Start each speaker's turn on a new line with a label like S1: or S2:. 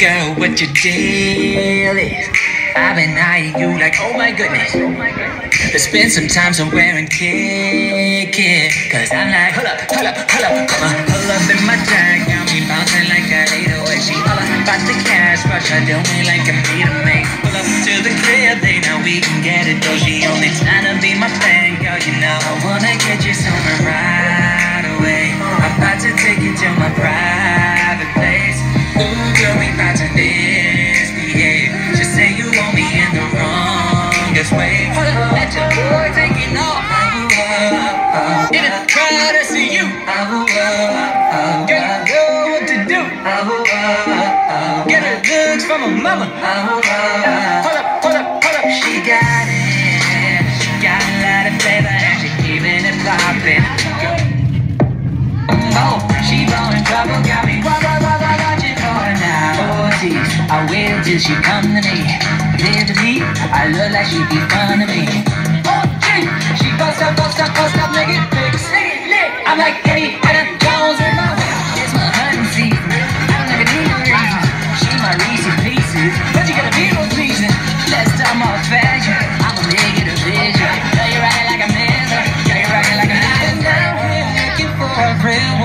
S1: girl, what your deal is? I've been eyeing you like, oh my goodness. Let's spend some time somewhere and kick it. Cause I'm like, hold up, hold up, hold up. Hold up in my drag, got me bouncing like a 808. She all about the cash, rush her doing me like a meter mate. Pull up to the crib, they know we can get it. Though she only trying to be my fan, girl, you know I wanna get you somewhere right away. I'm about to take you to my private place. Ooh, girl, we about to misbehave. Just say you want me in the wrongest way. Hold up, let your boy take it off. Didn't try to see you. Girl, you know what to do. Get her looks from her mama. Hold up, hold up, hold up. She got it. She got a lot of flavor and she keeping it poppin'. Oh, she blowing trouble, got me watching for her now. Oh, geez, I wait till she come to me. Live to me, I look like she be fun to me. Oh, gee, she bust up, make it fix. I'm like Indiana Jones with my way. It's my hunting season. I don't even need a reason. She my Reese's Pieces, but you gotta be no reason. Let's talk more fashion. I'ma make it a vision. Girl, you rockin' like a man. Girl, you rockin' like a man. I'm down here looking for a real